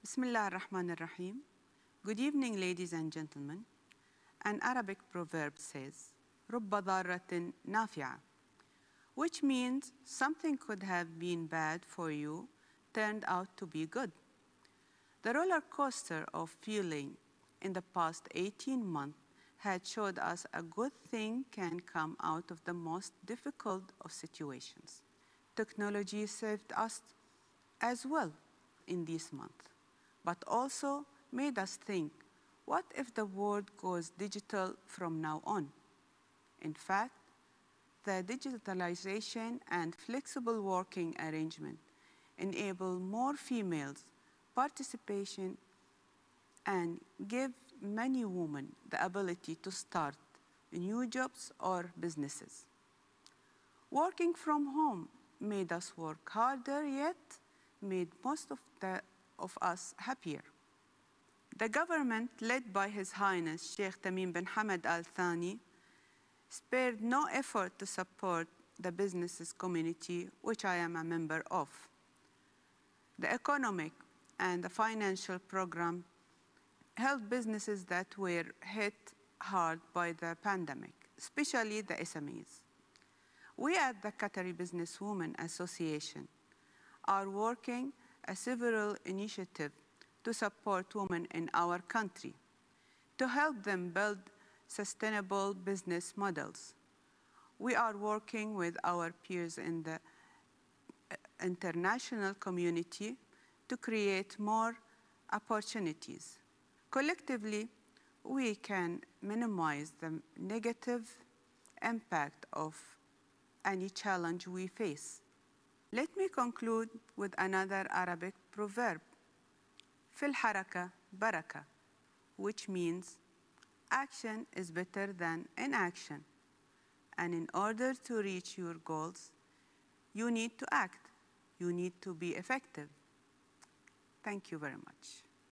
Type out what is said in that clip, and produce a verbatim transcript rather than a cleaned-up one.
Bismillah ar-Rahman ar-Rahim. Good evening, ladies and gentlemen. An Arabic proverb says, رُبَّ ضَارَّةٍ نَافِعَةٍ, which means something could have been bad for you turned out to be good. The roller coaster of feeling in the past eighteen months had showed us a good thing can come out of the most difficult of situations. Technology saved us as well in this month, but also made us think, what if the world goes digital from now on? In fact, the digitalization and flexible working arrangement enable more females participation and give many women the ability to start new jobs or businesses. Working from home made us work harder, yet made most of, the, of us happier. The government, led by His Highness Sheikh Tamim bin Hamad Al Thani, spared no effort to support the businesses community, which I am a member of. The economic and the financial program helped businesses that were hit hard by the pandemic, especially the S M Es. We at the Qatari Businesswomen Association are working a several initiatives to support women in our country, to help them build sustainable business models. We are working with our peers in the international community to create more opportunities. Collectively, we can minimize the negative impact of any challenge we face. Let me conclude with another Arabic proverb, في الحركة بركة, which means action is better than inaction. And in order to reach your goals, you need to act. You need to be effective. Thank you very much.